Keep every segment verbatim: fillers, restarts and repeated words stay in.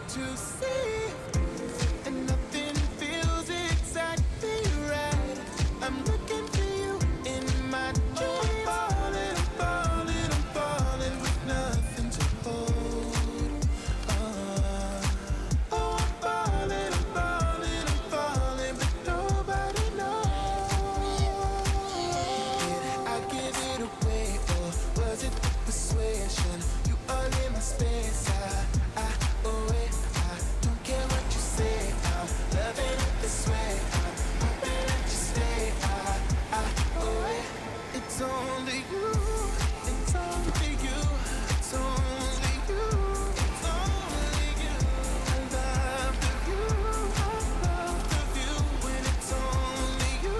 to see, and nothing feels exactly right. I'm looking for you in my dreams. I'm falling, I'm falling, I'm falling with nothing to hold on. Oh, I'm falling, I'm falling, I'm falling, but nobody knows. Did I give it away, or was it the persuasion? You all in my space, I, I, oh wait, I don't care what you say, I'm loving it this way, I'm hoping that you stay, I, I, oh wait, it's only you, it's only you, it's only you, it's only you. I love the view, I love the view when it's only you.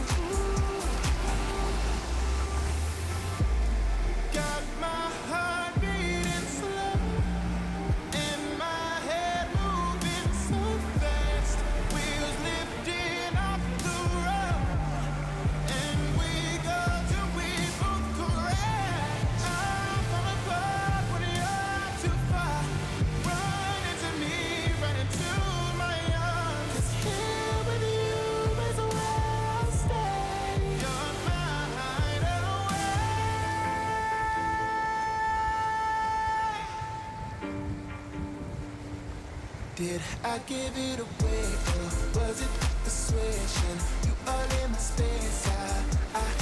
Got my heart beating slow and my head moving so fast. Wheels lifting off the road and we go till we both crash. I'm falling apart when you're too far. Run into me, run into my arms. 'Cause here with you is where I'll stay. You're my hideaway. Did I give it away, or was it persuasion? You all in my space, I, I